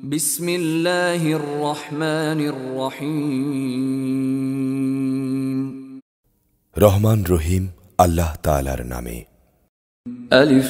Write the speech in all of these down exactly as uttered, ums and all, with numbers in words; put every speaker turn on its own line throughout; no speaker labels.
বিসমিল্লাহির রহমানির রহিম।
রহমান রহিম আল্লাহ তাআলার নামে।
আলিফ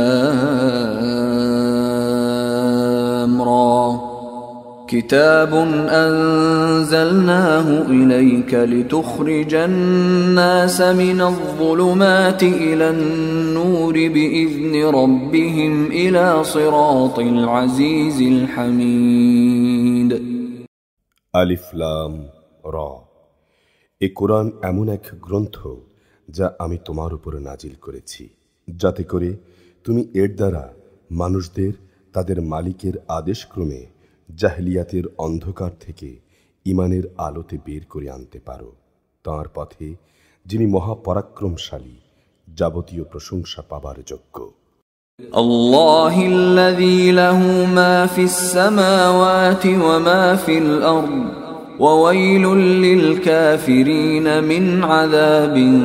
লাম রা কিতাবুন আনজালনাহু ইলাইকা লিতুখরিজান নাসা মিনাজ যুলুমাতি ইলান নূরি বিইذনি রাব্বিহিম ইলা সিরাতিল আজিজিল হামিদ।
আলিফ লাম রা। এ কোরআন এমন এক গ্রন্থ যা আমি তোমার উপর নাজিল করেছি, যাতে করে তুমি এর দ্বারা মানুষদের তাদের মালিকের আদেশক্রমে জাহেলিয়াতের অন্ধকার থেকে ঈমানের আলোতে বের করে আনতে পারো, তাঁর পথে যিনি মহাপরাক্রমশালী, যাবতীয় প্রশংসা পাবার যোগ্য।
আল্লাহিল্লাযী লাহু মা ফিস সামাওয়াতি ওয়া মা ফিল আরদ ওয়া ওয়াইলুল লিল কাফিরিন মিন আযাবিন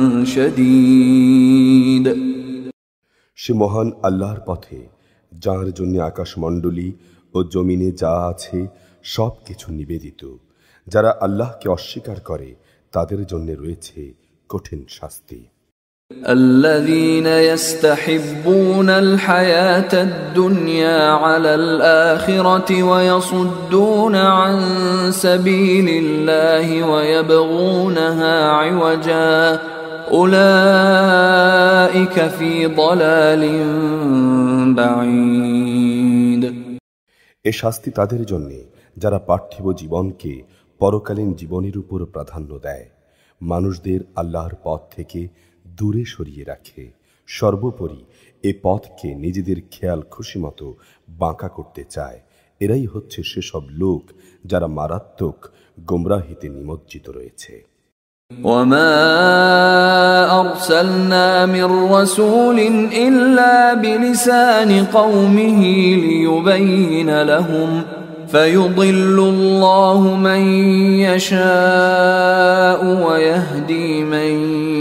শাদীদ।
সে মহান আল্লাহর পথে, যার জন্য আকাশমণ্ডলী ও জমিনে যা আছে সব কিছু নিবেদিত। যারা আল্লাহকে অস্বীকার করে তাদের জন্য রয়েছে কঠিন শাস্তি।
الذين يستحبون الحياة الدنيا على الآخرة ويصدون عن سبيل الله ويبغونها عوجا أولئك في ضلال بعيد।
এ শাস্তি তাদের জন্য যারা পার্থিব জীবনকে পরকালীন জীবনের উপর প্রাধান্য দেয়, মানুষদের আল্লাহর পথ থেকে দূরে সরিয়ে রাখে, সর্বোপরি এ পথকে নিজেদের খেয়াল খুশি মতো বাঁকা করতে চায়। এরাই হচ্ছে সেসব লোক যারা মারাত্মক গোমরাহিতে নিমজ্জিত রয়েছে।
وما أرسلنا من رسول إلا بلسان قومه ليبين لهم فيضل الله من يشاء ويهدي من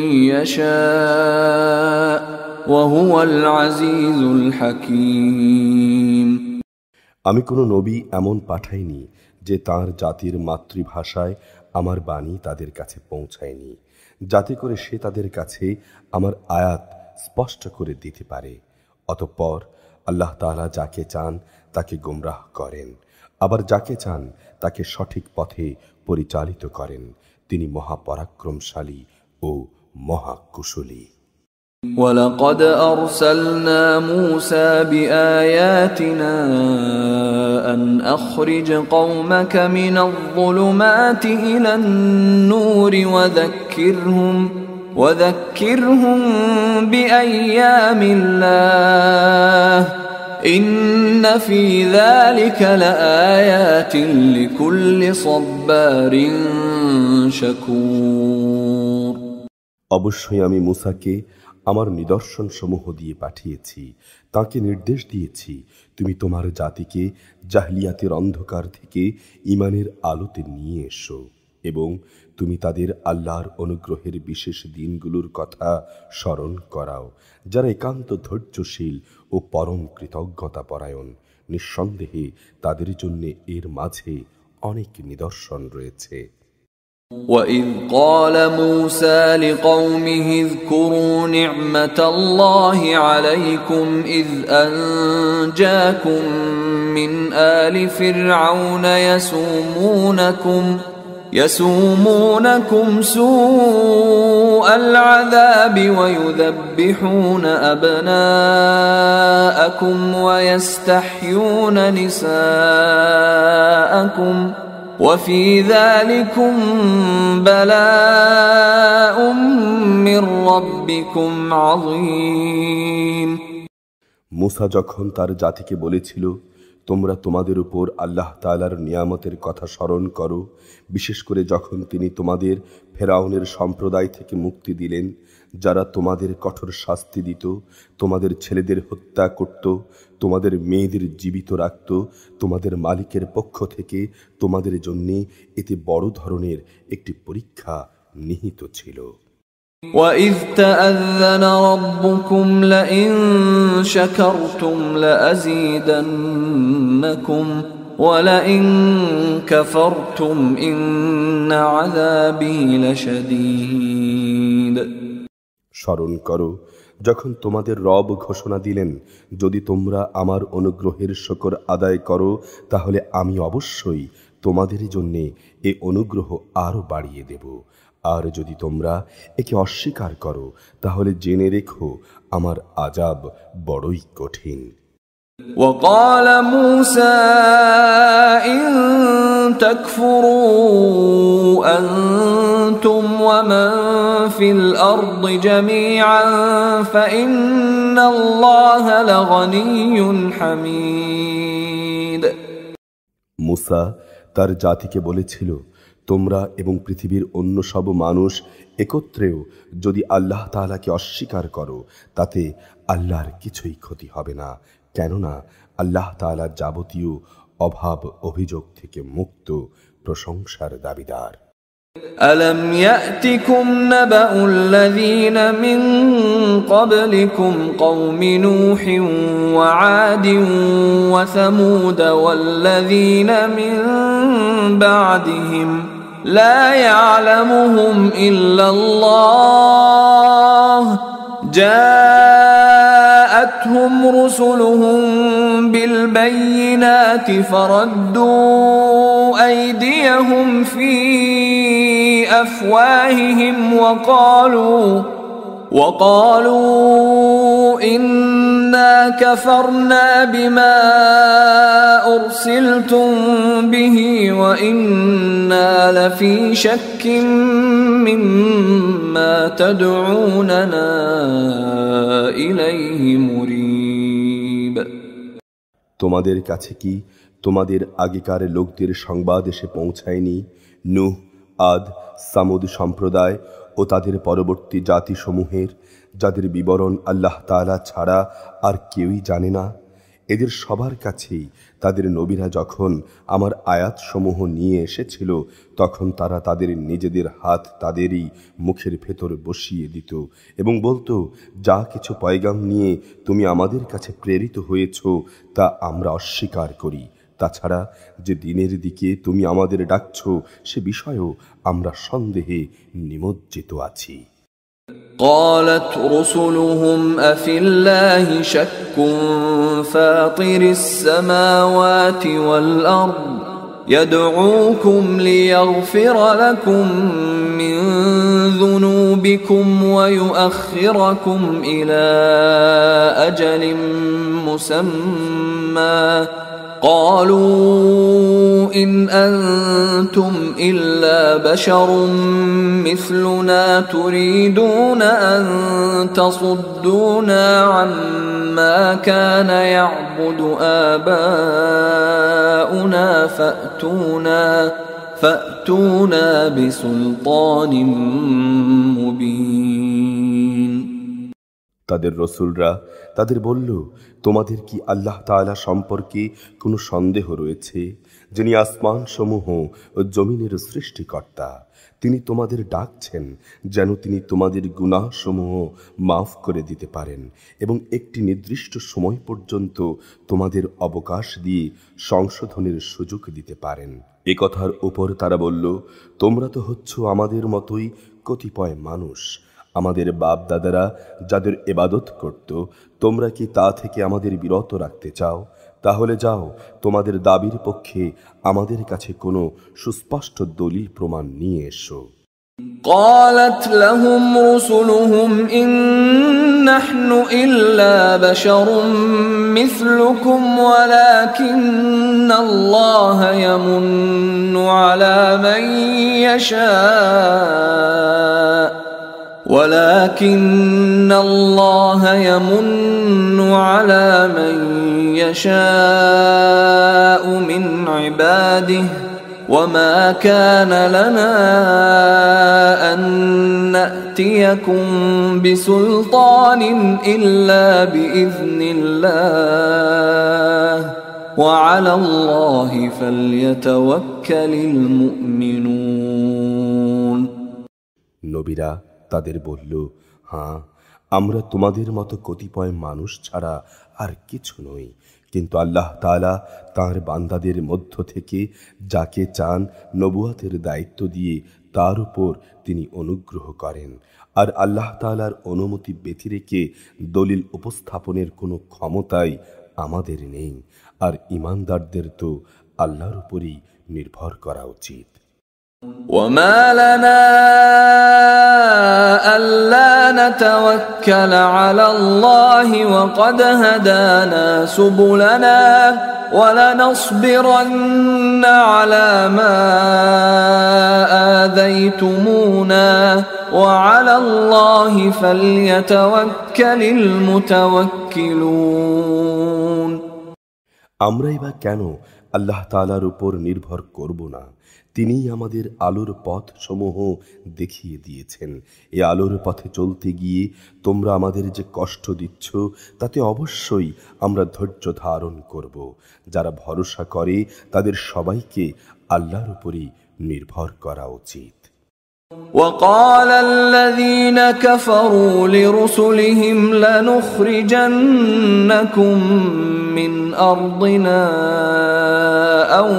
يشاء وهو العزيز الحكيم।
আমি কোনো নবী এমন পাঠাইনি যে তার জাতির মাতৃভাষায় আমার বাণী তাদের কাছে পৌঁছায়নি, যাতে করে সে তাদের কাছে আমার আয়াত স্পষ্ট করে দিতে পারে। অতঃপর আল্লাহ তাআলা যাকে চান তাকে গোমরাহ করেন, আবার যাকে চান তাকে সঠিক পথে পরিচালিত করেন। তিনি মহাপরাক্রমশালী ও মহাকুশলী।
وَلَقَدْ أَرْسَلْنَا مُوسَى بِآيَاتِنَا أَنْ أَخْرِجْ قَوْمَكَ مِنَ الظُّلُمَاتِ إِلَى النُّورِ وَذَكِّرْهُمْ وَذَكِّرْهُمْ بِأَيَّامِ اللَّهِ إِنَّ فِي ذَلِكَ لَآيَاتٍ لِكُلِّ صَبَّارٍ شَكُورٍ।
অবশ্যই আমি মূসাকে আমার নিদর্শন সমূহ দিয়ে পাঠিয়েছি, তাকে নির্দেশ দিয়েছি, তুমি তোমার জাতিকে জাহলিয়াতের অন্ধকার থেকে ঈমানের আলোতে নিয়ে এসো, এবং তুমি তাদের আল্লাহর অনুগ্রহের বিশেষ দিনগুলোর কথা স্মরণ করাও, যারা একান্ত ধৈর্যশীল ও পরম কৃতজ্ঞতা পরায়ণ। নিঃসন্দেহে তাদের জন্য এর মাঝে অনেক নিদর্শন রয়েছে।
وَإِذْ قَالَ مُوسَى لِقَوْمِهِ اذْكُرُوا نِعْمَةَ اللَّهِ عَلَيْكُمْ إِذْ أَنْجَاكُمْ مِنْ آلِ فِرْعَوْنَ يَسُومُونَكُمْ يَسُومُونَكُمْ سُوءَ الْعَذَابِ وَيُذَبِّحُونَ أَبْنَاءَكُمْ وَيَسْتَحْيُونَ نِسَاءَكُمْ وَفِي ذَلِكُمْ بَلَاءٌ مِّن رَّبِّكُمْ عَظِيمٌ।
মূসা যখন তার জাতিকে বলেছিল, তোমরা তোমাদের উপর আল্লাহ তাআলার নিয়ামতের কথা স্মরণ করো, বিশেষ করে যখন তিনি তোমাদের ফেরাউনের সম্প্রদায় থেকে মুক্তি দিলেন, যারা তোমাদের কঠোর শাস্তি দিত, তোমাদের ছেলেদের হত্যা করত, তোমাদের মেয়েদের জীবিত রাখত, তোমাদের মালিকের পক্ষ থেকে তোমাদের জন্যে এতে বড় ধরনের একটি পরীক্ষা নিহিত ছিল।
وَإِذْ تَأَذَّنَ رَبُّكُمْ لَئِن شَكَرْتُمْ لَأَزِيدَنَّكُمْ ولئن كفرتم إن عذابي لشديد
স্মরণ করো যখন তোমাদের রব ঘোষণা দিলেন, যদি তোমরা আমার অনুগ্রহের শকর আদায় করো তাহলে আমি অবশ্যই তোমাদের জন্যে এ অনুগ্রহ আরও বাড়িয়ে দেব, আর যদি তোমরা একে অস্বীকার করো তাহলে জেনে রেখো আমার আযাব বড়ই কঠিন।
وقال موسى إن تكفروا أنتم ومن في الأرض جميعا فإن الله لغني حميد
মুসা তার জাতিকে বলেছিল, তোমরা এবং পৃথিবীর অন্য সব মানুষ একত্রেও যদি আল্লাহ তাআলাকে অস্বীকার করো তাতে আল্লাহর কিছুই ক্ষতি হবে না, কেননা আল্লাহ তাআলা যাবতীয় অভাব অভিযোগ থেকে মুক্ত, প্রশংসার দাবিদার।
ألم يأتكم نبأ الذين من قبلكم قوم نوح وعاد وثمود والذين من بعدهم لا يعلمهم إلا الله جاءتهم رسلهم بالبينات فردوا أيديهم في أفواههم وقالوا وقالوا إنا كفرنا بما أرسلتم به وإنا لفي شك مما تدعوننا إليه مريب
তোমাদের কাছে কি তোমাদের আগেকার লোকদের সংবাদ এসে পৌঁছায়নি? নূহ, আদ, সামুদ সম্প্রদায় ও তাদের পরবর্তী জাতিসমূহের, যাদের বিবরণ আল্লাহ তাআলা ছাড়া আর কেউই জানে না। এদের সবার কাছেই তাদের নবীরা যখন আমার আয়াতসমূহ নিয়ে এসেছিল তখন তারা তাদের নিজেদের হাত তাদেরই মুখের ভেতর বসিয়ে দিত এবং বলতো, যা কিছু পয়গাম নিয়ে তুমি আমাদের কাছে প্রেরিত হয়েছ তা আমরা অস্বীকার করি। তাছাড়া যে দিনের দিকে তুমি আমাদের ডাকছ সে বিষয়েও আমরা সন্দেহে নিমজ্জিত আছি।
قالت رسلهم أفي الله شك فاطر السماوات والأرض يدعوكم ليغفر لكم من ذنوبكم ويؤخركم إلى أجل مسمى قالوا إن أنتم إلا بشر مثلنا تريدون أن تصدونا عما كان يعبد آباؤنا فأتونا فأتونا بسلطان مبين
তাদের রসুলরা তাদের বলল, তোমাদের কি আল্লাহ তাআলা সম্পর্কে কোনো সন্দেহ রয়েছে, যিনি আসমান সমূহ ও জমিনের সৃষ্টিকর্তা? তিনি তোমাদের ডাকছেন যেন তিনি তোমাদের গুনাহসমূহ মাফ করে দিতে পারেন এবং একটি নির্দিষ্ট সময় পর্যন্ত তোমাদের অবকাশ দিয়ে সংশোধনের সুযোগ দিতে পারেন। এ কথার উপর তারা বলল, তোমরা তো হচ্ছ আমাদের মতোই কতিপয় মানুষ। আমাদের বাপ দাদারা যাদের ইবাদত করত, তোমরা কি তা থেকে আমাদের বিরত রাখতে চাও? তাহলে যাও, তোমাদের দাবির পক্ষে আমাদের কাছে কোনো সুস্পষ্ট দলিল প্রমাণ নিয়ে এসো।
قالت لهم رسلهم إن نحن إلا بشر مثلكم ولكن الله يمن على من يشاء ولكن الله يمن على من يشاء من عباده وما كان لنا أن نأتيكم بسلطان إلا بإذن الله وعلى الله فليتوكل المؤمنون
নবীরা তাদের বলল, হ্যাঁ, আমরা তোমাদের মতো কতিপয় মানুষ ছাড়া আর কিছু নই, কিন্তু আল্লাহ তাআলা তাঁর বান্দাদের মধ্য থেকে যাকে চান নবুয়াতের দায়িত্ব দিয়ে তার উপর তিনি অনুগ্রহ করেন। আর আল্লাহ তাআলার অনুমতি ব্যতিরেকে দলিল উপস্থাপনের কোনো ক্ষমতাই আমাদের নেই। আর ঈমানদারদের তো আল্লাহর উপরই নির্ভর করা উচিত।
وما لنا ألا نتوكل على الله وقد هدانا سبلنا ولنصبرن على ما آذيتمونا وعلى الله فليتوكل المتوكلون।
আমরাই বা কেন আল্লাহ তাআলার উপর নির্ভর করব না? তিনিই আমাদের আলোর পথ সমূহ দেখিয়ে দিয়েছেন। এই আলোর পথে চলতে গিয়ে তোমরা আমাদের যে কষ্ট দিচ্ছ তাতে অবশ্যই আমরা ধৈর্য ধারণ করব। যারা ভরসা করে তাদের সবাইকে আল্লাহর উপরই নির্ভর করা উচিত।
وقال الذين كفروا لرسلهم لنخرجنكم من أرضنا أو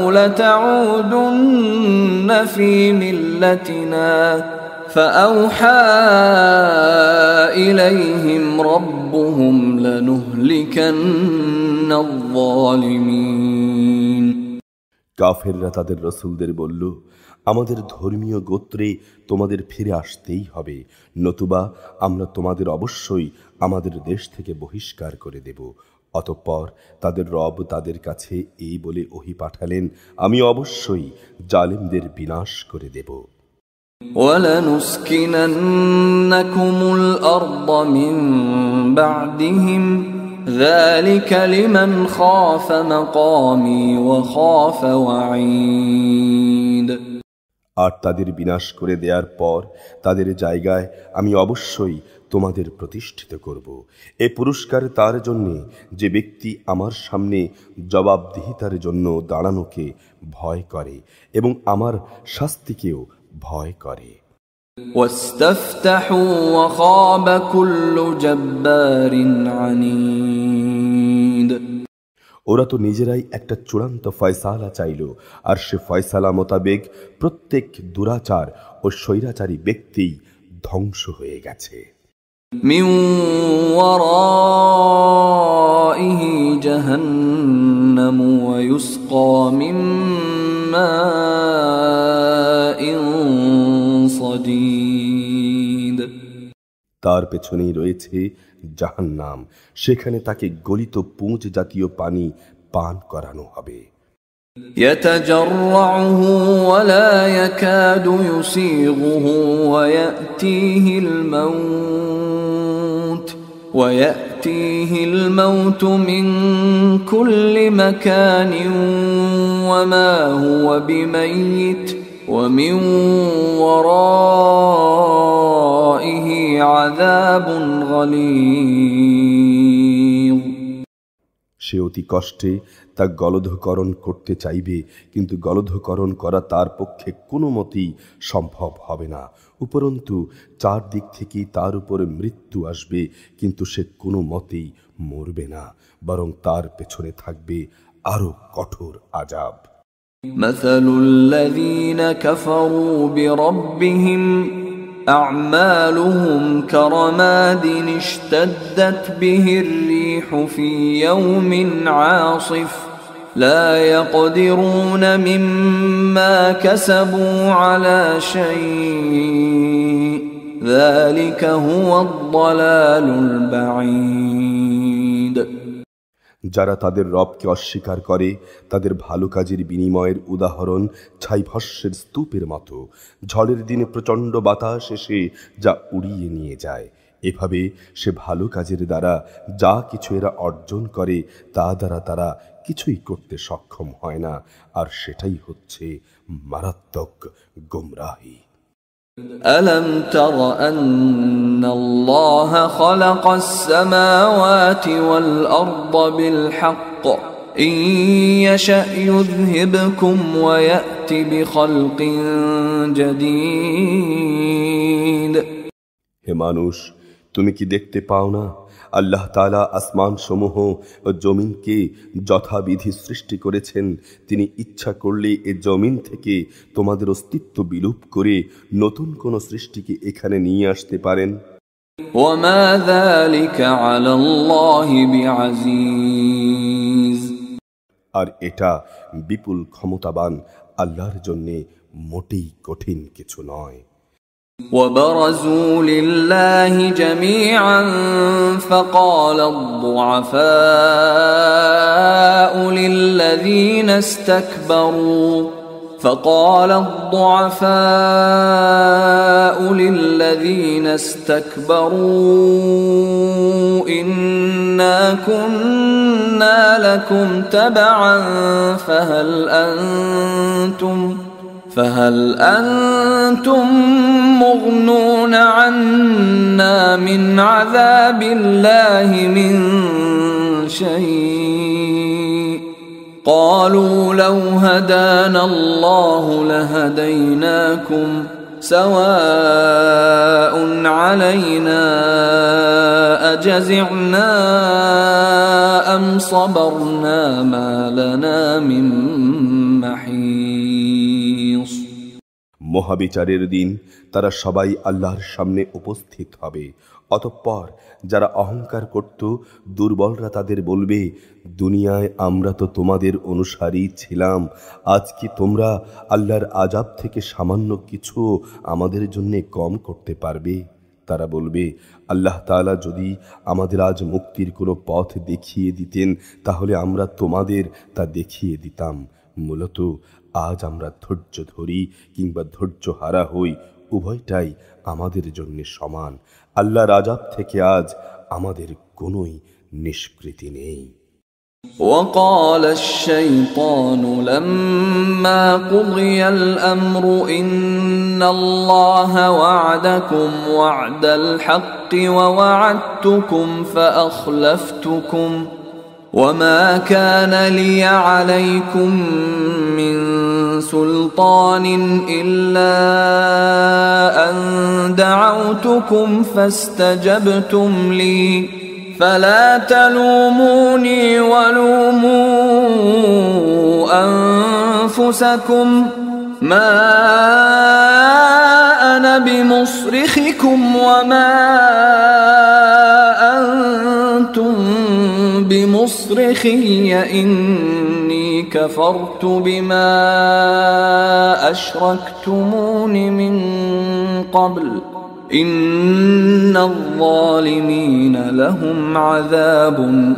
لتعودن في ملتنا فأوحى إليهم ربهم لنهلكن الظالمين।
কাফেররা তাদের রাসূলদের বলল, আমাদের ধর্মীয় গোত্রে তোমাদের ফিরে আসতেই হবে, নতুবা আমরা তোমাদের অবশ্যই আমাদের দেশ থেকে বহিষ্কার করে দেব। অতঃপর তাদের রব তাদের কাছে এই বলে ওহী পাঠালেন, আমি অবশ্যই জালিমদের বিনাশ করে দেব।
وَلَنُسْكِنَنَّكُمُ الْأَرْضَ مِنْ بَعْدِهِمْ ذَلِكَ لِمَنْ خَافَ مَقَامِي وَخَافَ وَعِيدِ।
আর তাদের বিনাশ করে দেওয়ার পর তাদের জায়গায় আমি অবশ্যই তোমাদের প্রতিষ্ঠিত করব। এ পুরস্কার তার জন্যে যে ব্যক্তি আমার সামনে জবাবদিহিতার জন্য দাঁড়ানোকে ভয় করে এবং আমার শাস্তিকেও ভয় করে।
واستفتحوا وخاب كل جبار عنيد।
ওরা তো নিজেরাই একটা চূড়ান্ত ফয়সালা চাইল, আর সে ফয়সালা মোতাবেক প্রত্যেক দুরাচার ও স্বৈরাচারী ব্যক্তি ধ্বংস হয়ে গেছে।
মিন ওয়ারাইহি জাহান্নাম ওয়া ইউসকা মিন মাইন সাদীদ।
তার পেছনেই রয়েছে জাহান্নাম, সেখানে তাকে গলিত পুঁজ জাতীয় পানি পান করানো হবে।
يتجرعه ولا يكاد يسيغه ويأتيه الموت ويأتيه الموت من كل مكان وما هو بميت ومن ورائه عذاب غليظ।
সে অতি কষ্টে তা গলধকরণ করতে চাইবে, কিন্তু গলধকরণ করা তার পক্ষে কোনো মতেই সম্ভব হবে না। উপরন্তু চারদিক থেকেই তার উপরে মৃত্যু আসবে, কিন্তু সে কোনো মতেই মরবে না, বরং তার পেছনে থাকবে আরো কঠোর আযাব।
مثل الذين كفروا بربهم أعمالهم كرماد اشتدت به الريح في يوم عاصف لا يقدرون مما كسبوا على شيء ذلك هو الضلال البعيد।
যারা তাদের রবকে অস্বীকার করে তাদের ভালো কাজের বিনিময়ের উদাহরণ ছাইভস্যের স্তূপের মতো। ঝড়ের দিনে প্রচণ্ড বাতাস এসে যা উড়িয়ে নিয়ে যায়, এভাবে সে ভালো কাজের দ্বারা যা কিছু এরা অর্জন করে তা দ্বারা তারা কিছুই করতে সক্ষম হয় না, আর সেটাই হচ্ছে মারাত্মক গোমরাহি।
ألم تر أن الله خلق السماوات والأرض بالحق إن يشأ يذهبكم ويأت بخلق جديد।
হে মানুষ, তুমি কি দেখতে পাও না আল্লাহ তাআলা আসমান সমূহ ও জমিনকে যথাবিধি সৃষ্টি করেছেন? তিনি ইচ্ছা করলে এ জমিন থেকে তোমাদের অস্তিত্ব বিলোপ করে নতুন কোন সৃষ্টিকে এখানে নিয়ে আসতে পারেন।
ওয়ামা যালিকা আলাল্লাহি বিআযীজ,
আর এটা বিপুল ক্ষমতাবান আল্লাহর জন্য মোটেই কঠিন কিছু নয়।
وبرزوا لله جميعا فقال الضعفاء للذين استكبروا فقال الضعفاء للذين استكبروا إنا كنا لكم تبعا فهل أنتم فهل أنتم مغنون عنا من عذاب الله من شيء قالوا لو هدانا الله لهديناكم سواء علينا أجزعنا أم صبرنا ما لنا من محيص।
মহাবিচারের দিন তারা সবাই আল্লাহর সামনে উপস্থিত হবে। অতঃপর যারা অহংকার করত দুর্বলরা তাদের বলবে, দুনিয়ায় আমরা তো তোমাদের অনুসারী ছিলাম, আজ কি তোমরা আল্লাহর আযাব থেকে সামান্য কিছু আমাদের জন্য কম করতে পারবে? তারা বলবে, আল্লাহ তাআলা যদি আমাদের আজ মুক্তির কোনো পথ দেখিয়ে দিতেন তাহলে আমরা তোমাদের তা দেখিয়ে দিতাম। মূলত আজ আমরা ধৈর্য ধরি কিংবা ধৈর্য হারা হই, উভয়টাই আমাদের জন্য সমান। আল্লাহর আযাব থেকে আজ আমাদের কোনোই নিষ্কৃতি নেই।
وقال الشيطان لما قضي الأمر إن الله وعدكم وعد الحق ووعدتكم فأخلفتكم وما كان لي عليكم من سلطان إلا أن دعوتكم فاستجبتم لي فلا تلوموني ولوموا أنفسكم ما أنا بمصرخكم وما أنتم بمصرخي إني كفرت بما أشركتمون من قبل إن الظالمين لهم عذاب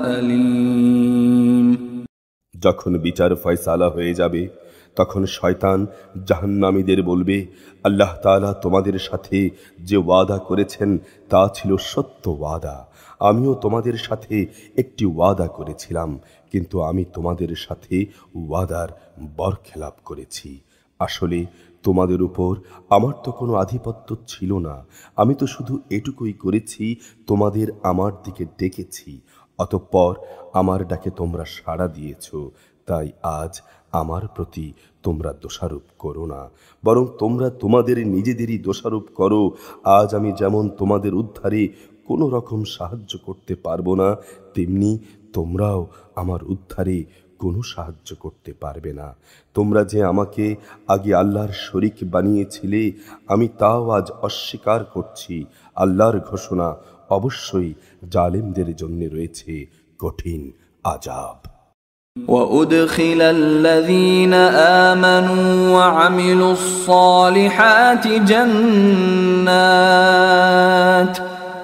أليم।
যখন বিচার ফয়সালা হয়ে যাবে তখন শয়তান জাহান্নামীদের বলবে, আল্লাহ তাআলা তোমাদের সাথে যে ওয়াদা করেছেন তা ছিল সত্য ওয়াদা। আমিও তোমাদের সাথে একটি ওয়াদা করেছিলাম, কিন্তু আমি তোমাদের সাথে ওয়াদার বরখেলাপ করেছি। আসলে তোমাদের উপর আমার তো কোনো আধিপত্য ছিল না, আমি তো শুধু এটুকুই করেছি, তোমাদের আমার দিকে ডেকেছি, অতঃপর আমার ডাকে তোমরা সাড়া দিয়েছ, তাই আজ আমার প্রতি তোমরা দোষারোপ করো না, বরং তোমরা তোমাদের নিজেদেরই দোষারোপ করো। আজ আমি যেমন তোমাদের উদ্ধারে কোনো রকম সাহায্য করতে পারবো না, তেমনি তোমরাও আমার উদ্ধারে কোনো সাহায্য করতে পারবে না। তোমরা যে আমাকে আগে আল্লাহর শরীক বানিয়েছিলে, আমি তাও আজ অস্বীকার করছি। আল্লাহর ঘোষণা, অবশ্যই জালেমদের জন্য রয়েছে কঠিন আযাব।
وأدخل الذين آمنوا وعملوا الصالحات جنات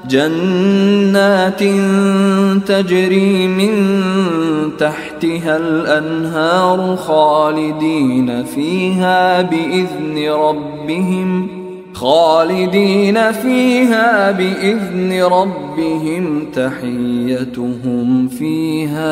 جنات تجري من تحتها الأنهار خالدين فيها بإذن ربهم خالدين فيها بإذن ربهم تحيتهم فيها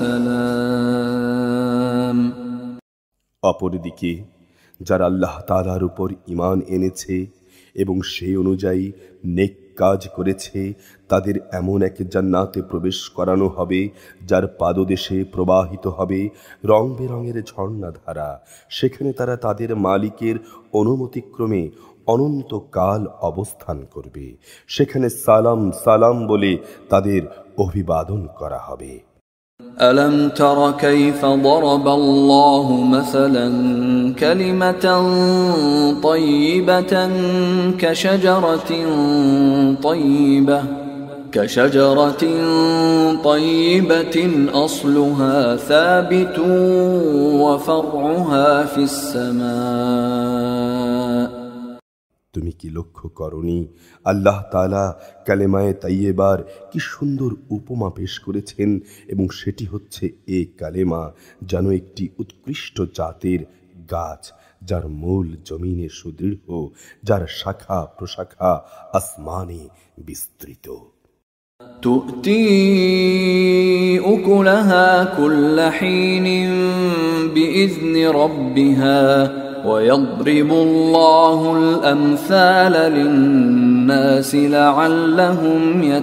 سلام।
অপরদিকে যারা আল্লাহ তাআলার উপর ঈমান এনেছে এবং সেই অনুযায়ী নেক কাজ করেছে, তাদের এমন এক জান্নাতে প্রবেশ করানো হবে যার পাদদেশে প্রবাহিত হবে রং বেরঙের ঝর্ণাধারা। সেখানে তারা তাদের মালিকের অনুমতিক্রমে অনন্তকাল অবস্থান করবে। সেখানে সালাম সালাম বলে তাদের অভিবাদন করা হবে।
ألم تر كيف ضرب الله مثلا كلمة طيبة كشجرة طيبة كشجرة طيبة أصلها ثابت وفرعها في السماء।
তুমি কি লক্ষ্য করনি আল্লাহ তাআলা কালেমায়ে তাইয়্যিবার কি সুন্দর উপমা পেশ করেছেন, এবং সেটি হচ্ছে এ কালেমা যেন একটি উৎকৃষ্ট জাতের গাছ, যার মূল জমিনে সুদৃঢ়, যার শাখা প্রশাখা আসমানে বিস্তৃত।
تؤتي أكلها كل حين بإذن ربها ويضرب الله الأمثال للناس لعلهم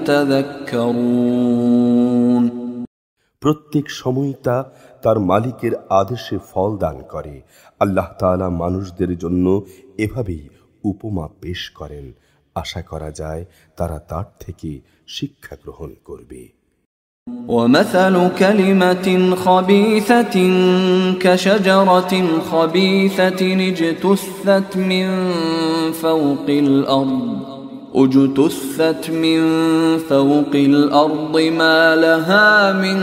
يتذكرون।
প্রত্যেক সময়টা তার মালিকের আদেশে ফল দান করে। আল্লাহ তাআলা মানুষদের জন্য এভাবেই উপমা পেশ করেন, আশা করা যায় তারা তার থেকে শিক্ষা গ্রহণ করবে।
ومثل كلمة خبيثة كشجرة خبيثة اجتثت من فوق الأرض اجتثت من فوق الأرض ما لها من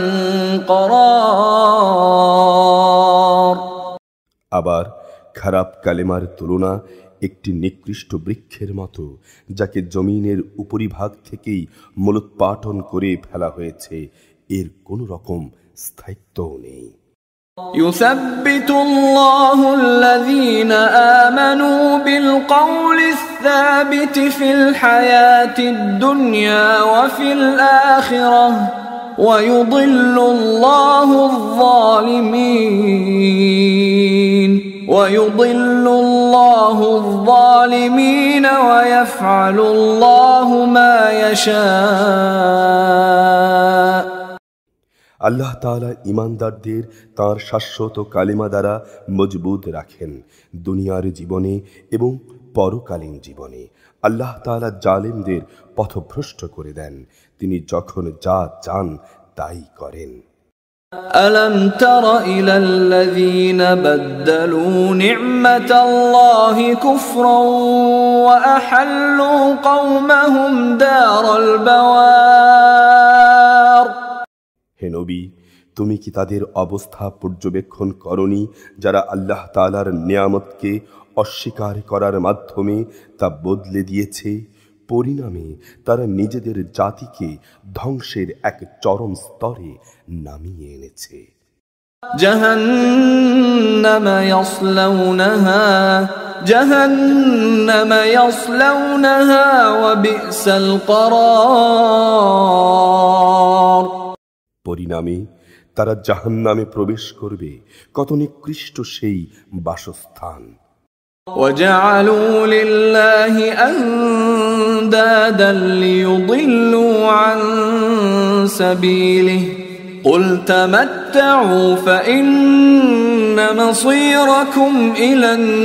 قرار।
আবার খারাপ কালেমার তুলনা একটি নিকৃষ্ট বৃক্ষের মতো, যাকে জমিনের উপরিভাগ থেকেই মূলোৎপাটন করে ফেলা হয়েছে, এর কোনো রকম স্থায়িত্বও নেই।
يثبت الله الذين آمنوا بالقول الثابت في الحياة الدنيا وفي الآخرة ويضل الله الظالمين ويضل الله الظالمين ويفعل الله ما يشاء।
আল্লাহ তাআলা ঈমানদারদের তাঁর শাশ্বত কালিমা দ্বারা মজবুত রাখেন দুনিয়ার জীবনে এবং পরকালীন জীবনে। আল্লাহ তাআলা জালিমদের পথভ্রষ্ট করে দেন, তিনি যখন যা চান তাই করেন।
ألم تر إلى الذين بدلوا نعمة الله كفرا وأحلوا قومهم دار البوار।
হে নবী, তুমি কি তাদের অবস্থা পর্যবেক্ষণ করনি যারা আল্লাহ তাআলার নিয়ামতকে অস্বীকার করার মাধ্যমে তা বদলে দিয়েছে? পরিণামে তারা নিজেদের জাতিকে ধ্বংসের এক চরম স্তরে নামিয়ে এনেছে।
جهنم يصلونها جهنم يصلونها وبئس القرار।
পরিণামে তারা জাহান্নামে প্রবেশ করবে, কত নিকৃষ্ট সেই বাসস্থান।
وجعلوا لله أندادا ليضلوا عن سبيله قل تمتعوا فإن مصيركم إلى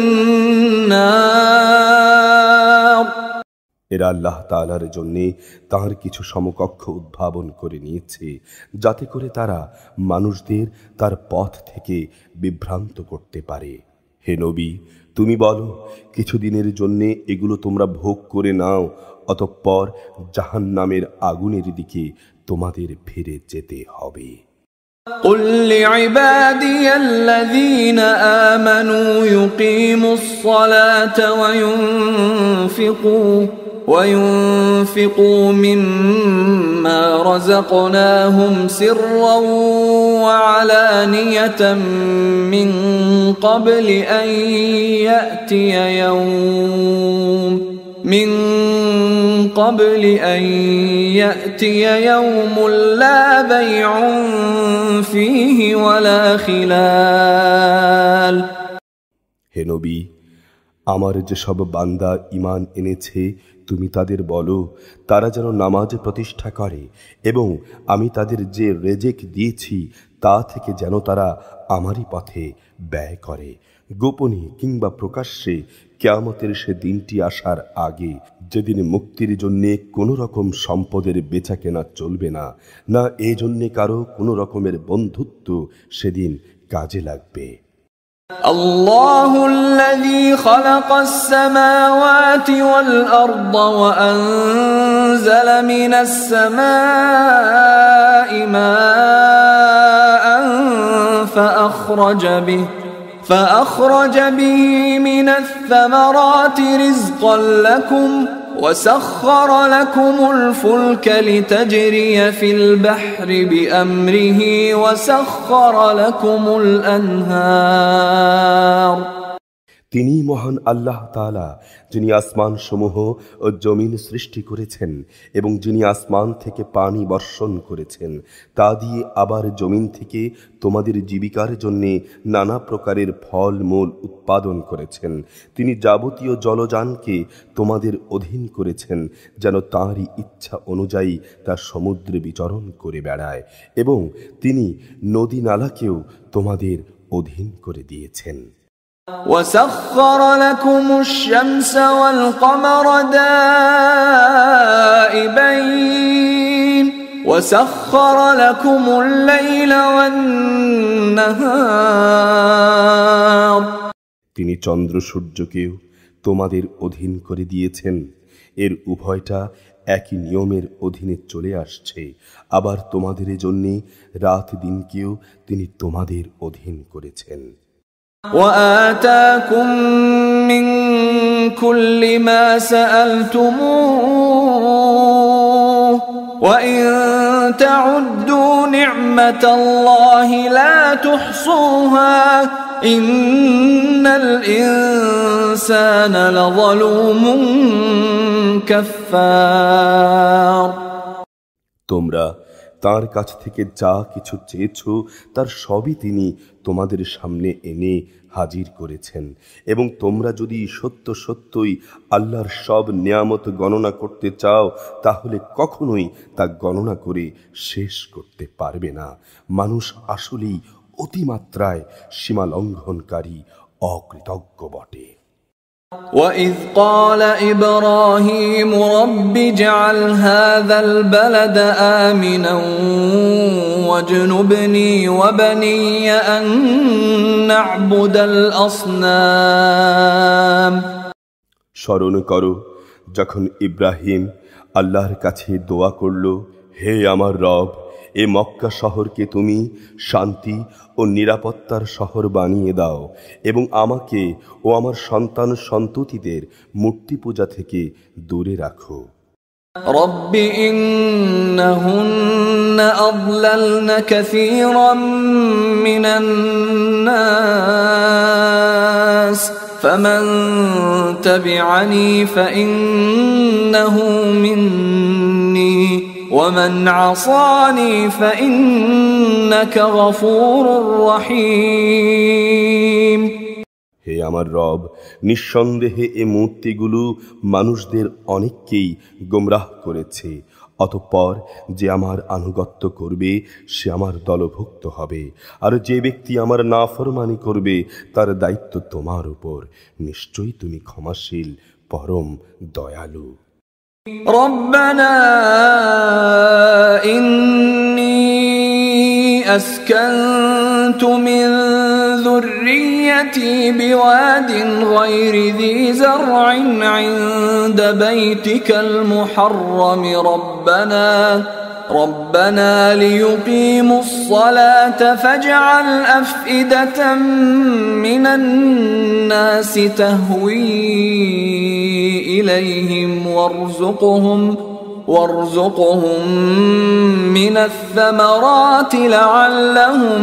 النار।
এরা আল্লাহ তাআলার জন্য তার কিছু সমকক্ষ উদ্ভাবন করে নিয়েছে, যাতে করে তারা মানুষদের তার পথ থেকে বিভ্রান্ত করতে পারে। হে নবী, তুমি বলো, কিছুদিনের জন্য এগুলো তোমরা ভোগ করে নাও, অতঃপর জাহান্নামের আগুনের দিকে তোমাদের ফিরে যেতে হবে।
قل لعبادي الذين آمنوا يقيموا الصلاة وينفقوا وينفقوا مما رزقناهم سرا وعلانية من قبل أن يأتي يوم من قبل أن يأتي يوم لا بيع فيه ولا خلال।
হে নবী, আমার যেসব বান্দা ঈমান এনেছে তুমি তাদের বলো, তারা যেন নামাজ প্রতিষ্ঠা করে এবং আমি তাদের যে রেজেক দিয়েছি তা থেকে যেন তারা আমারই পথে ব্যয় করে। গোপনে কিংবা প্রকাশ্যে কিয়ামতের সে দিনটি আসার আগে, যেদিন মুক্তির জন্যে কোনো রকম সম্পদের বেচা কেনা চলবে না, না এই জন্যে কারো কোনো রকমের বন্ধুত্ব সেদিন কাজে লাগবে।
الله الذي خلق السماوات والأرض وأنزل من السماء ماء فأخرج به فأخرج به من الثمرات رزقا لكم وسخر لكم الفلك لتجري في البحر بأمره وسخر لكم الأنهار।
তিনি মহান আল্লাহ তাআলা, যিনি আসমান সমূহ ও জমিন সৃষ্টি করেছেন এবং যিনি আসমান থেকে পানি বর্ষণ করেছেন, তা দিয়ে আবার জমিন থেকে তোমাদের জীবিকার জন্যে নানা প্রকারের ফল মূল উৎপাদন করেছেন। তিনি যাবতীয় জলযানকে তোমাদের অধীন করেছেন, যেন তাঁরই ইচ্ছা অনুযায়ী তা সমুদ্রে বিচরণ করে বেড়ায়, এবং তিনি নদী নালাকেও তোমাদের অধীন করে দিয়েছেন।
وسخر لكم الشمس والقمر دائبين وسخر لكم الليل والنهار।
তিনি চন্দ্র সূর্যকেও তোমাদের অধীন করে দিয়েছেন। এর উভয়টা একই নিয়মের অধীনে চলে আসছে। আবার তোমাদের জন্যে রাত দিনকেও তিনি তোমাদের অধীন করেছেন।
وآتاكم من كل ما سألتموه وإن تعدوا نعمة الله لا تحصوها إن الإنسان لظلوم كفار।
তোমরা তার কাছ থেকে যা কিছু চেয়েছো তার সবই তিনি তোমাদের সামনে এনে হাজির করেছেন, এবং তোমরা যদি সত্য সত্যই আল্লাহর সব নিয়ামত গণনা করতে চাও, তাহলে কখনোই তা গণনা করে শেষ করতে পারবে না। মানুষ আসলেই অতিমাত্রায় সীমা লঙ্ঘনকারী, অকৃতজ্ঞ বটে।
وَإِذْ قَالَ إِبْرَاهِيمُ رَبِّ اجْعَلْ هَذَا الْبَلَدَ آمِنًا وَاجْنُبْنِي وَبَنِيَّ أَن نَّعْبُدَ الْأَصْنَامَ।
স্মরণ করো যখন ইব্রাহিম আল্লাহর কাছে দোয়া করল, হে আমার রব, এ মক্কা শহরকে তুমি শান্তি ও নিরাপত্তার শহর বানিয়ে দাও, এবং আমাকে ও আমার সন্তান সন্ততিদের মূর্তি পূজা থেকে দূরে রাখো।
رب إنهن أضللن كثيرا من الناس فمن تبعني فإنه مني ومن عصاني فإنك غفور رحيم।
হে আমার রব, নিঃসন্দেহে এ মূর্তিগুলো মানুষদের অনেককেই গোমরাহ করেছে। অতঃপর যে আমার আনুগত্য করবে সে আমার দলভুক্ত হবে, আর যে ব্যক্তি আমার নাফরমানি করবে তার দায়িত্ব তোমার উপর। নিশ্চয়ই তুমি ক্ষমাশীল, পরম দয়ালু।
ربنا إني أسكنت من ذريتي بواد غير ذي زرع عند بيتك المحرم ربنا ربنا ليقيموا الصلاة فاجعل أفئدة من الناس تهوي إليهم وارزقهم وارزقهم من الثمرات لعلهم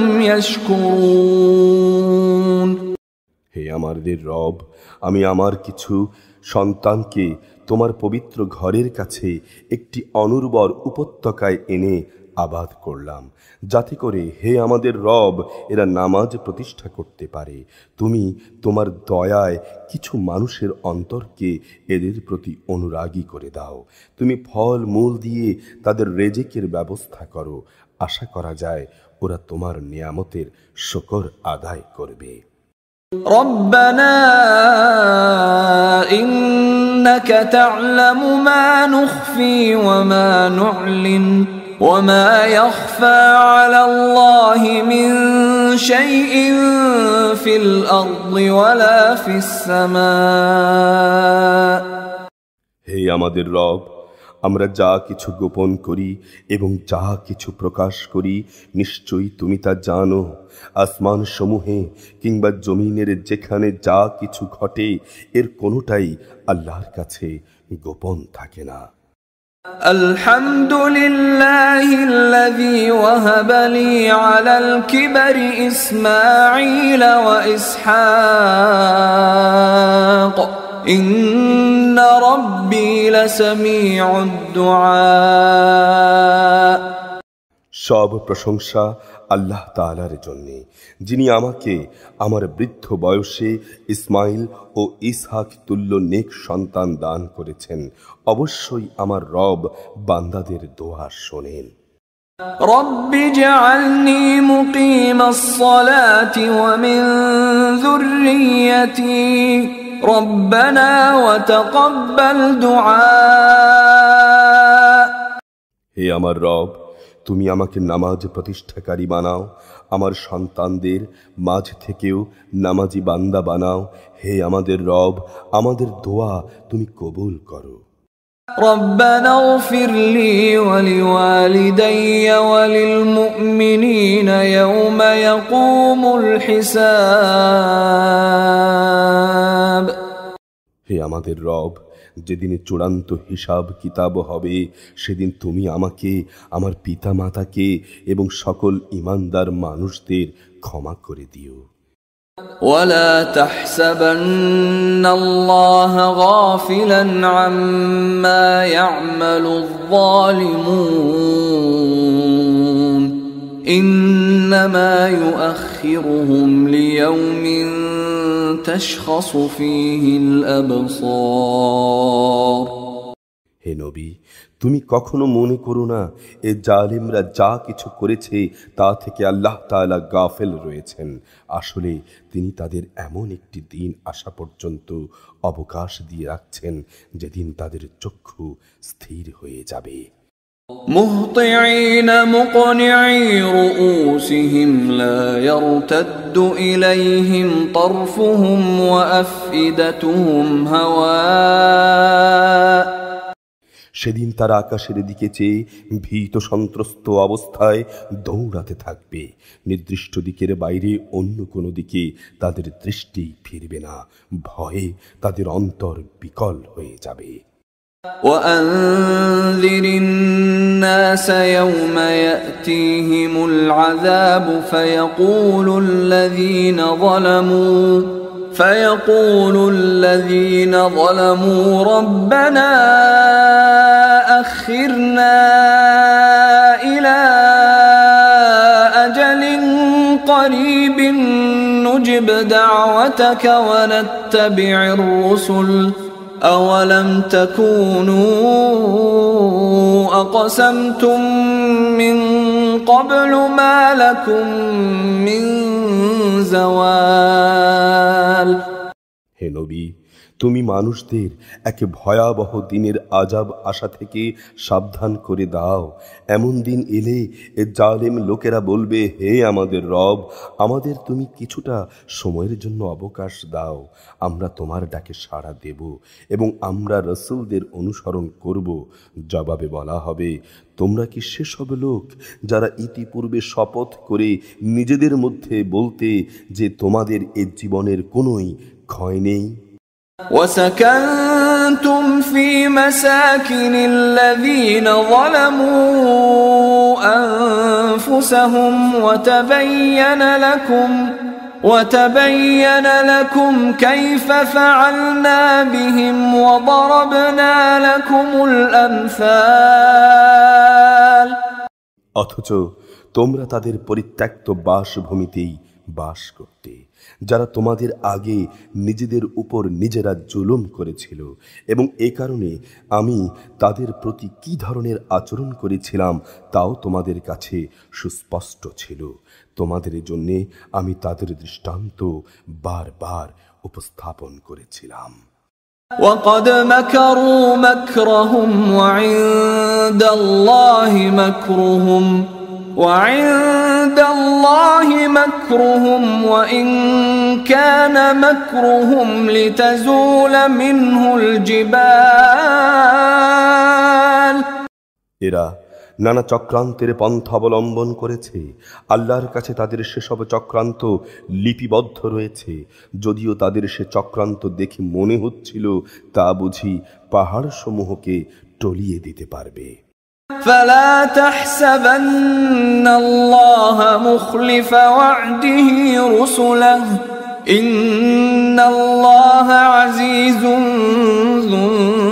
يشكرون।
হে আমাদের রব, আমি আমার কিছু সন্তানকে তোমার পবিত্র ঘরের কাছে একটি অনুর্বর উপত্যকায় এনে আবাদ করলাম, যাতে করে হে আমাদের রব এরা নামাজ প্রতিষ্ঠা করতে পারে। তুমি তোমার দয়ায় কিছু মানুষের অন্তরকে এদের প্রতি অনুরাগী করে দাও। তুমি ফল মূল দিয়ে তাদের রেজেকের ব্যবস্থা করো। আশা করা যায় ওরা তোমার নিয়ামতের শুকর আদায় করবে।
ربنا إنك تعلم ما نخفي وما نعلن وما يخفى على الله من شيء في الأرض ولا في السماء।
হে আমাদের রব, আমরা যা কিছু গোপন করি এবং যা কিছু প্রকাশ করি নিশ্চয়ই তুমি তা জানো। আসমান সমূহে কিংবা জমিনের যেখানে যা কিছু ঘটে এর কোনোটাই আল্লাহর কাছে গোপন থাকে না।
আলহামদুলিল্লাহিল্লাযী ওয়াহাবা লি আলাল কিবারি ইসমাঈল ওয়া ইসহাক ইন্না রাব্বী লাসামিউদ দুআ।
সব প্রশংসা আল্লাহ তাআলার জন্যে, যিনি আমাকে আমার বৃদ্ধ বয়সে ইসমাইল ও ইসহাক তুল্য নেক সন্তান দান করেছেন। অবশ্যই আমার রব বান্দাদের দোয়া শোনেন।
রব্বি জাআলনি মুকিমাস সালাতি ওয়া মিন যুররিয়্যাতি রব্বানা ওয়া তাকাব্বাল দুআ।
হে আমার রব, তুমি আমাকে নামাজ প্রতিষ্ঠাকারী বানাও, আমার সন্তানদের মাঝ থেকেও নামাজি বান্দা বানাও। হে আমাদের রব, আমাদের দোয়া তুমি কবুল করো।
রব্বানা ইগফির লি ওয়া লিওয়ালিদাইয়া ওয়া লিল মুমিনিনা ইয়াওমা ইয়াকুমুল হিসাব।
হে আমাদের রব, যেদিন চূড়ান্ত হিসাব কিতাব হবে সেদিন তুমি আমাকে, আমার পিতা মাতাকে এবং সকল ঈমানদার মানুষদের ক্ষমা করে দিও।
ولا تحسبن الله غافلا عما يعمل الظالمون إنما يؤخرهم ليوم تشخص فيه الأبصار।
হে নবী, তুমি কখনো মনে করো না এ জালিমরা যা কিছু করেছে তা থেকে আল্লাহ তাআলা গাফেল রয়েছেন। আসলে তিনি তাদের এমন একটি দিন আসা পর্যন্ত অবকাশ দিয়ে রাখছেন যেদিন তাদের চক্ষু স্থির হয়ে যাবে।
مهطعين مقنعي رؤوسهم لا يرتد إليهم طرفهم وأفئدتهم هواء।
সেদিন তারা আকাশের দিকে চেয়ে ভীত সন্ত্রস্ত অবস্থায় দৌড়াতে থাকবে। নির্দিষ্ট দিকের বাইরে অন্য কোনো দিকে তাদের দৃষ্টি ফিরবে না। ভয়ে তাদের অন্তর বিকল হয়ে যাবে।
وأنذر الناس يوم يأتيهم العذاب فيقول الذين ظلموا فيقول الذين ظلموا ربنا أخرنا إلى أجل قريب نجب دعوتك ونتبع الرسل أولم تكونوا أقسمتم من قبل ما لكم من زوال।
হে নবী, তুমি মানুষদের এক ভয়াবহ দিনের আযাব আশা থেকে সাবধান করে দাও। এমন দিন এলে এ জালেম লোকেরা বলবে, হে আমাদের রব, আমাদের তুমি কিছুটা সময়ের জন্য অবকাশ দাও, আমরা তোমার ডাকে সাড়া দেব এবং আমরা রাসূলদের অনুসরণ করব। জবাবে বলা হবে, তোমরা কি সেসব লোক যারা ইতিপূর্বে শপথ করে নিজেদের মধ্যে বলতে যে তোমাদের এ জীবনের কোনোই ক্ষয় নেই।
وسكنتم في مساكن الذين ظلموا أنفسهم وتبين لكم وتبين لكم كيف فعلنا بهم وضربنا لكم الأمثال।
অথচ তোমরা তাদের পরিত্যক্ত বাসভূমিতেই বাস করতে, যারা তোমাদের আগে নিজেদের উপর নিজেরা জুলুম করেছিল, এবং এ কারণে আমি তাদের প্রতি কি ধরনের আচরণ করেছিলাম তাও তোমাদের কাছে সুস্পষ্ট ছিল। তোমাদের জন্যে আমি তাদের দৃষ্টান্ত বারবার উপস্থাপন করেছিলাম।
وَقَدْ مَكَرُوا مَكْرَهُمْ وَعِندَ اللَّهِ مَكْرُهُمْ وَعِندَ اللَّهِ مَكْرُهُمْ وَإِنْ كَانَ مَكْرُهُمْ لِتَزُولَ مِنْهُ الْجِبَالُ
এরা নানা চক্রান্তের পন্থা অবলম্বন করেছে। আল্লাহর কাছে তাদের সেসব চক্রান্ত লিপিবদ্ধ রয়েছে। যদিও তাদের সে চক্রান্ত দেখে মনে হচ্ছিল তা বুঝি পাহাড় সমূহকে টলিয়ে দিতে পারবে।
فَلَا تَحْسَبَنَّ اللَّهَ مُخْلِفَ وَعْدِهِ رُسُلَهُ إِنَّ اللَّهَ عَزِيزٌ ذُو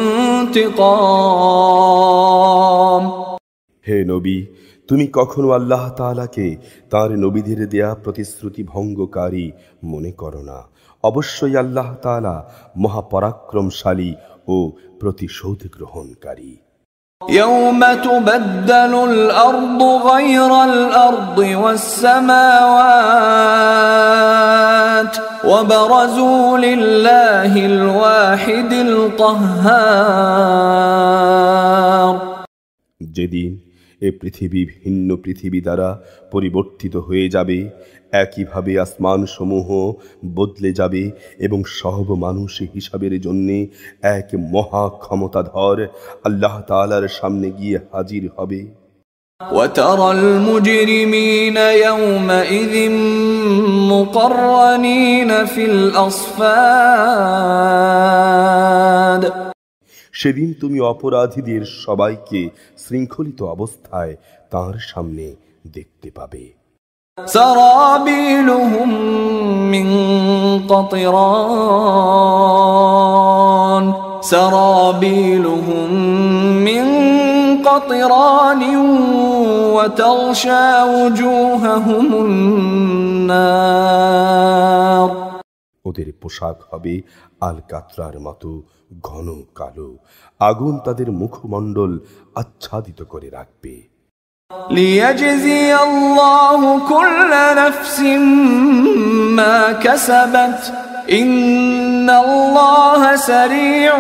انتقام।
হে নবী, তুমি কখনো আল্লাহ তাআলাকে তাঁর নবীদের দেয়া প্রতিশ্রুতি ভঙ্গকারী মনে করো না। অবশ্যই আল্লাহ তাআলা মহাপরাক্রমশালী ও প্রতিশোধ গ্রহণকারী।
يَوْمَ تُبَدَّلُ الْأَرْضُ غَيْرَ الْأَرْضِ وَالسَّمَاوَاتُ وَبَرَزُوا لِلَّهِ الْوَاحِدِ الْقَهَّارِ।
যেদিন এ পৃথিবী ভিন্ন পৃথিবী দ্বারা পরিবর্তিত হয়ে যাবে, একইভাবে আসমান সমূহ বদলে যাবে এবং সব মানুষ হিসাবের জন্যে এক মহা ক্ষমতাধর আল্লাহ তাআলার সামনে গিয়ে হাজির হবে।
وَتَرَى الْمُجْرِمِينَ يَوْمَئِذٍ مُقَرَّنِينَ فِي الْأَصْفَادِ।
সেদিন তুমি অপরাধীদের সবাইকে শৃঙ্খলিত অবস্থায় তাঁর সামনে দেখতে পাবে।
سرابيلهم من قطران سرابيلهم من قطران وتغشى وجوههم النار।
ওদের পোশাক হবে আল কাতরার মতো ঘন কালো, আগুন তাদের মুখমণ্ডল আচ্ছাদিত করে রাখবে।
ليجزي الله كل نفس ما كسبت إن الله سريع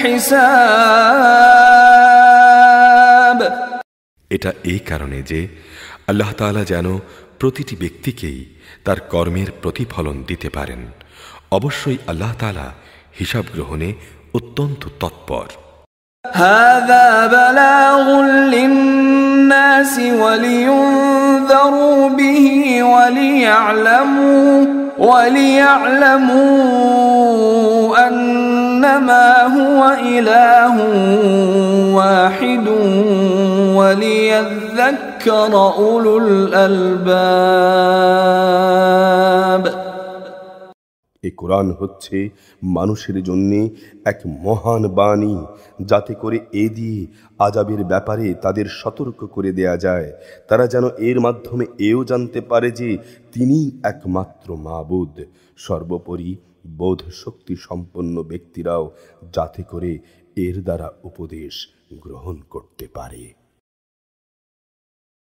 الحساب।
এটা এই কারণে যে আল্লাহ তাআলা যেন প্রতিটি ব্যক্তিকেই তার কর্মের প্রতিফলন দিতে পারেন। অবশ্যই আল্লাহ তাআলা হিসাব গ্রহণে অত্যন্ত তৎপর।
هذا بلاغ للناس ولينذروا به وليعلموا وليعلموا أنما هو إله واحد وليذكر أولو الألباب।
এই কোরআন হচ্ছে মানুষের জন্যে এক মহান বাণী, যাতে করে এ দিয়ে আযাবের ব্যাপারে তাদের সতর্ক করে দেয়া যায়। তারা যেন এর মাধ্যমে এও জানতে পারে যে তিনিই একমাত্র মাবুদ। সর্বোপরি বোধ শক্তি সম্পন্ন ব্যক্তিরাও যাতে করে এর দ্বারা উপদেশ গ্রহণ করতে পারে।